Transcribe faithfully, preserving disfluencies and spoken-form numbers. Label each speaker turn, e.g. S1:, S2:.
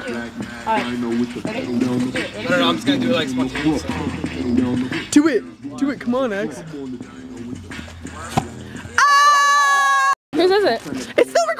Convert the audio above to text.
S1: Alright.
S2: No, no, I'm just gonna do it like spontaneously.
S3: Do it! Do it, come on, X.
S1: Whose is it?
S3: It's the